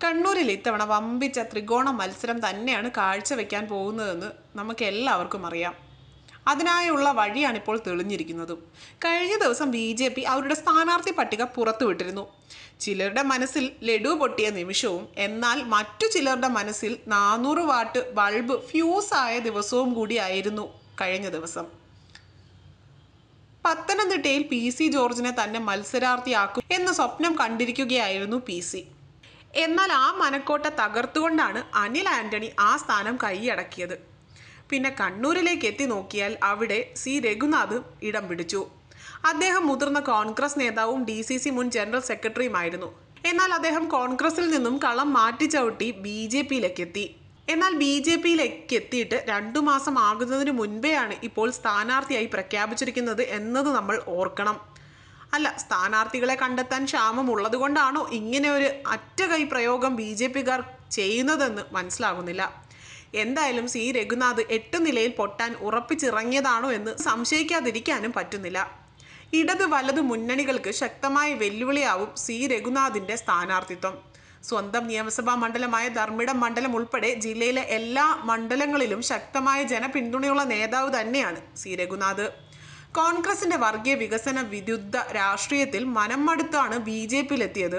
കണ്ണൂരിൽ ഇത്തവണ വമ്പിച്ച ത്രികോണ മത്സരം തന്നെയാണ് കാഴ്ചവെക്കാൻ പോകുന്നതെന്ന് നമുക്ക് എല്ലാവർക്കും അറിയാം. അതിനായുള്ള വഴിയാണിപ്പോൾ തെളിഞ്ഞിരിക്കുന്നതും. കഴിഞ്ഞ ദിവസം BJP അവരുടെ സ്ഥാനാർത്ഥി പട്ടിക പുറത്തുവിട്ടിരുന്നു. ചിലരുടെ മനസ്സിൽ ലഡു പൊട്ടിയ നിമിഷവും, എന്നാൽ മറ്റു ചിലരുടെ മനസ്സിൽ 400 വാട്ട് ബൾബ് ഫ്യൂസായ ദിവസവും കൂടിയായിരുന്നു കഴിഞ്ഞ ദിവസം. പത്തനംതിട്ടയിൽ PC ജോർജിനെ തന്നെ മത്സരാർത്ഥിയാക്കും എന്ന സ്വപ്നം കണ്ടിരിക്കുകയായിരുന്നു PC. എന്നാൽ ആ മനക്കോട്ട തകർത്തുകൊണ്ടാണ് അനിൽ ആന്റണി ആ സ്ഥാനം കൈയടക്കിയത്. പിന്നെ കണ്ണൂരിലേക്ക് എത്തി നോക്കിയാൽ അവിടെ രഘുനാഥ് ഇടം പിടിച്ചു. അദ്ദേഹം മുതിർന്ന കോൺഗ്രസ് നേതാവും DCC മുൻ ജനറൽ സെക്രട്ടറിയുമായിരുന്നു. എന്നാൽ അദ്ദേഹം കോൺഗ്രസിൽ നിന്നും കളം മാറ്റിച്ചവിട്ടി BJPയിലേക്ക് എത്തി. എന്നാൽ BJPയിലേക്ക് എത്തിയിട്ട് 2 മാസം ആകുന്നതിന് മുൻപെയാണ് ഇപ്പോൾ സ്ഥാനാർത്ഥിയായി പ്രഖ്യാപിച്ചിരിക്കുന്നത് എന്നത് നമ്മൾ ഓർക്കണം. അല്ല, സ്ഥാനാർത്ഥികളെ കണ്ടെത്താൻ ക്ഷാമമുള്ളത് കൊണ്ടാണോ ഇങ്ങനെ ഒരു അറ്റകൈ പ്രയോഗം BJPക്കാർ ചെയ്യുന്നതെന്ന് മനസ്സിലാകുന്നില്ല. എന്തായാലും രഘുനാഥ് 8 നിലയിൽ പൊട്ടാൻ ഉറപ്പിച്ചിറങ്ങിയതാണോ എന്ന് സംശയിക്കാതിരിക്കാനും പറ്റുന്നില്ല. ഇടത് വലത് മുന്നണികൾക്ക് ശക്തമായ വെല്ലുവിളിയാവും രഘുനാഥിന്റെ സ്ഥാനാർത്ഥിത്വം. സ്വന്തം നിയമസഭാ മണ്ഡലമായ ധർമ്മിടം മണ്ഡലം ഉൾപ്പെടെ ജില്ലയിലെ എല്ലാ മണ്ഡലങ്ങളിലും ശക്തമായ ജനപിന്തുണയുള്ള നേതാവ് തന്നെയാണ് രഘുനാഥ്. കോൺഗ്രസിന്റെ വർഗീയ വികസന വിരുദ്ധ രാഷ്ട്രീയത്തിൽ മനം മടുത്താണ് BJPയിലെത്തിയത്.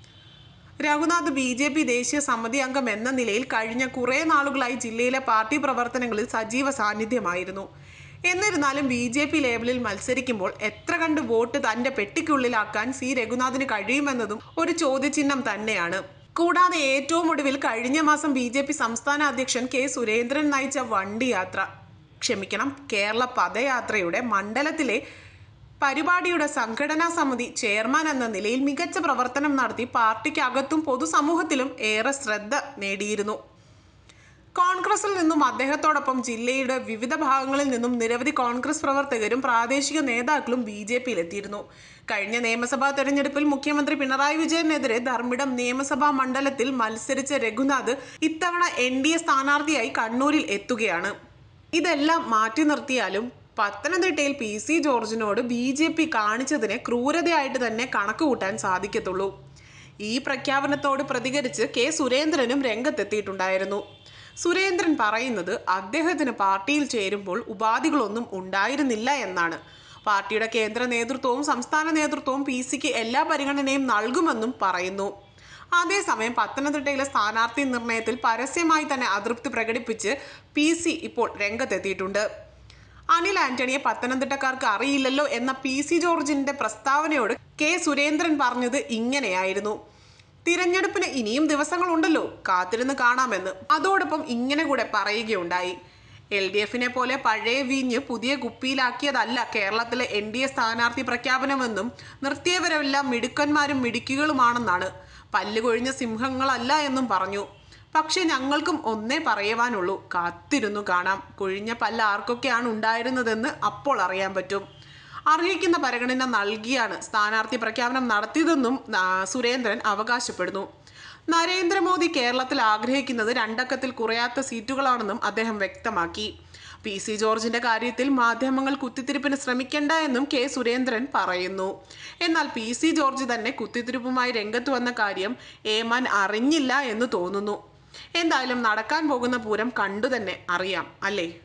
രഘുനാഥ് BJP ദേശീയ സമിതി അംഗം എന്ന നിലയിൽ കഴിഞ്ഞ കുറേ നാളുകളായി ജില്ലയിലെ പാർട്ടി പ്രവർത്തനങ്ങളിൽ സജീവ സാന്നിധ്യമായിരുന്നു. എന്നിരുന്നാലും BJP ലേബലിൽ മത്സരിക്കുമ്പോൾ എത്ര കണ്ട് വോട്ട് തന്റെ പെട്ടിക്കുള്ളിലാക്കാൻ രഘുനാഥിന് കഴിയുമെന്നതും ഒരു ചോദ്യചിഹ്നം തന്നെയാണ്. കൂടാതെ ഏറ്റവും ഒടുവിൽ കഴിഞ്ഞ മാസം BJP സംസ്ഥാന അധ്യക്ഷൻ K. സുരേന്ദ്രൻ നയിച്ച കേരള പദയാത്രയുടെ മണ്ഡലത്തിലെ പരിപാടിയുടെ സംഘടനാ സമിതി ചെയർമാൻ എന്ന നിലയിൽ മികച്ച പ്രവർത്തനം നടത്തി പാർട്ടിക്കകത്തും പൊതുസമൂഹത്തിലും ഏറെ ശ്രദ്ധ നേടിയിരുന്നു. കോൺഗ്രസിൽ നിന്നും അദ്ദേഹത്തോടൊപ്പം ജില്ലയുടെ വിവിധ ഭാഗങ്ങളിൽ നിന്നും നിരവധി കോൺഗ്രസ് പ്രവർത്തകരും പ്രാദേശിക നേതാക്കളും BJPയിലെത്തിയിരുന്നു. കഴിഞ്ഞ നിയമസഭാ തെരഞ്ഞെടുപ്പിൽ മുഖ്യമന്ത്രി പിണറായി വിജയനെതിരെ ധർമ്മിടം നിയമസഭാ മണ്ഡലത്തിൽ മത്സരിച്ച രഘുനാഥ് ഇത്തവണ NDA സ്ഥാനാർത്ഥിയായി കണ്ണൂരിൽ എത്തുകയാണ്. ഇതെല്ലാം മാറ്റി നിർത്തിയാലും പത്തനംതിട്ടയിൽ PC ജോർജിനോട് BJP കാണിച്ചതിനെ ക്രൂരതയായിട്ട് തന്നെ കണക്കുകൂട്ടാൻ സാധിക്കത്തുള്ളൂ. ഈ പ്രഖ്യാപനത്തോട് പ്രതികരിച്ച് K. സുരേന്ദ്രനും രംഗത്തെത്തിയിട്ടുണ്ടായിരുന്നു. സുരേന്ദ്രൻ പറയുന്നത് അദ്ദേഹത്തിന് പാർട്ടിയിൽ ചേരുമ്പോൾ ഉപാധികളൊന്നും ഉണ്ടായിരുന്നില്ല എന്നാണ്. പാർട്ടിയുടെ കേന്ദ്ര നേതൃത്വവും സംസ്ഥാന നേതൃത്വവും PCക്ക് എല്ലാ പരിഗണനയും നൽകുമെന്നും പറയുന്നു. അതേസമയം പത്തനംതിട്ടയിലെ സ്ഥാനാർത്ഥി നിർണയത്തിൽ പരസ്യമായി തന്നെ അതൃപ്തി പ്രകടിപ്പിച്ച് PC ഇപ്പോൾ രംഗത്തെത്തിയിട്ടുണ്ട്. അനിൽ ആന്റണിയെ പത്തനംതിട്ടക്കാർക്ക് അറിയില്ലല്ലോ എന്ന PC ജോർജിന്റെ പ്രസ്താവനയോട് K. സുരേന്ദ്രൻ പറഞ്ഞത് ഇങ്ങനെയായിരുന്നു: തിരഞ്ഞെടുപ്പിന് ഇനിയും ദിവസങ്ങളുണ്ടല്ലോ, കാത്തിരുന്ന് കാണാമെന്ന്. അതോടൊപ്പം ഇങ്ങനെ കൂടെ പറയുകയുണ്ടായി: LDFനെ പോലെ പഴയ വീഞ്ഞ് പുതിയ കുപ്പിയിലാക്കിയതല്ല കേരളത്തിലെ NDA സ്ഥാനാർത്ഥി പ്രഖ്യാപനമെന്നും നിർത്തിയവരെല്ലാം മിടുക്കന്മാരും മിടുക്കികളുമാണെന്നാണ്, പല്ലുകൊഴിഞ്ഞ സിംഹങ്ങളല്ല എന്നും പറഞ്ഞു. പക്ഷെ ഞങ്ങൾക്കും ഒന്നേ പറയുവാനുള്ളൂ, കാത്തിരുന്നു കാണാം. കൊഴിഞ്ഞ പല്ല് ആർക്കൊക്കെയാണ് ഉണ്ടായിരുന്നതെന്ന് അപ്പോൾ അറിയാൻ പറ്റും. അർഹിക്കുന്ന പരിഗണന നൽകിയാണ് സ്ഥാനാർത്ഥി പ്രഖ്യാപനം നടത്തിയതെന്നും സുരേന്ദ്രൻ അവകാശപ്പെടുന്നു. നരേന്ദ്രമോദി കേരളത്തിൽ ആഗ്രഹിക്കുന്നത് 2 അക്കത്തിൽ കുറയാത്ത സീറ്റുകളാണെന്നും അദ്ദേഹം വ്യക്തമാക്കി. PC ജോർജിന്റെ കാര്യത്തിൽ മാധ്യമങ്ങൾ കുത്തിത്തിരിപ്പിന് ശ്രമിക്കേണ്ട എന്നും K. സുരേന്ദ്രൻ പറയുന്നു. എന്നാൽ PC ജോർജ് തന്നെ കുത്തിത്തിരിപ്പുമായി രംഗത്ത് വന്ന കാര്യം ഏമാൻ അറിഞ്ഞില്ല എന്ന് തോന്നുന്നു. എന്തായാലും നടക്കാൻ പോകുന്ന പൂരം കണ്ടു തന്നെ അറിയാം, അല്ലേ?